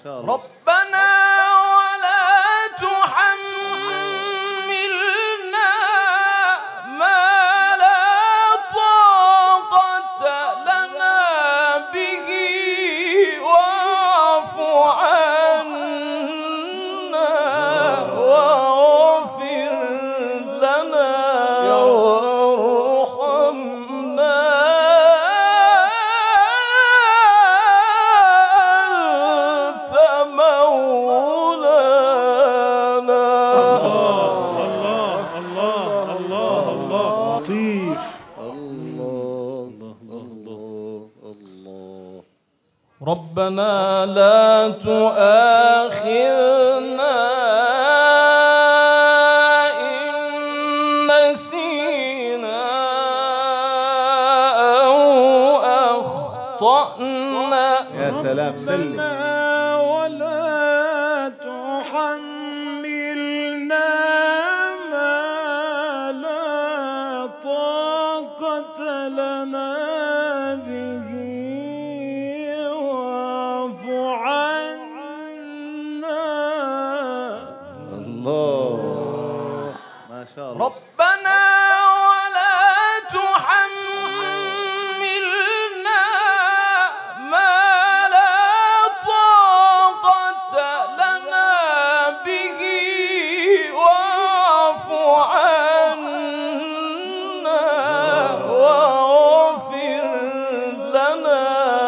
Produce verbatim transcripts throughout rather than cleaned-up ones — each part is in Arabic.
شاء الله. ربنا ولا تحملنا ما لا طاقة لنا به واعف عنا واغفر لنا وارحمنا أنت مولانا. الله الله الله الله لطيف. الله الله الله. ربنا لا تؤاخذنا إن نسينا أو أخطأنا. يا سلام سلم. ولا تحملنا ما لا طاقة لنا به واعف عنا. الله ما شاء الله. ربنا ولا تحملنا ما لا طاقة لنا به واعف عنا واغفر لنا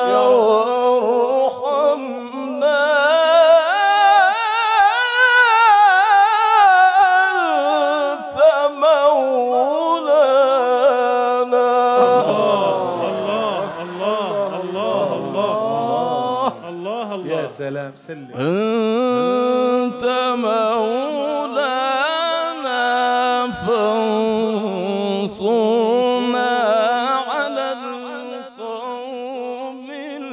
وارحمنا أنت مولانا. الله الله يا سلام سلم. أنت مولانا فانصرنا على القوم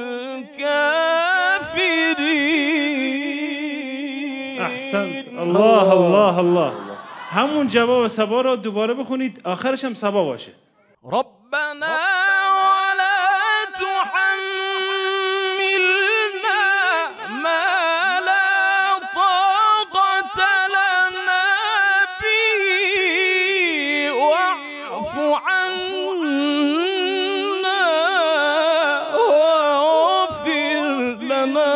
الكافرين. احسنت. الله الله الله. همون جواب سبا رو دوباره بخونید، آخرش هم سبا باشه. ربنا ولا تحملنا ما لا طاقة لنا به واعف عنا واغفر لنا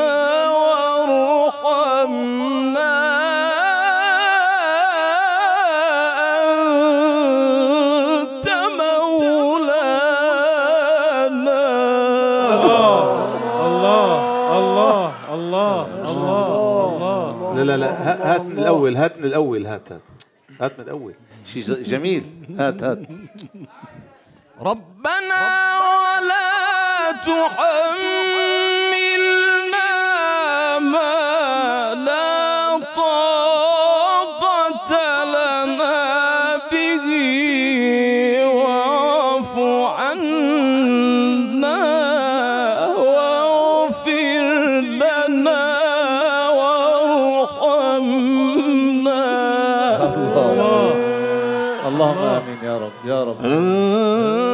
وارحمنا أنت مولانا. الله الله الله الله الله. لا لا لا هات من الأول، هات من الأول، هات هات هات من الأول. شيء جميل. هات هات. ربنا ولا تحملنا ما لا طاقة لنا به واعف عنا واغفر لنا وارحمنا. الله اللهم آمين يا رب يا رب.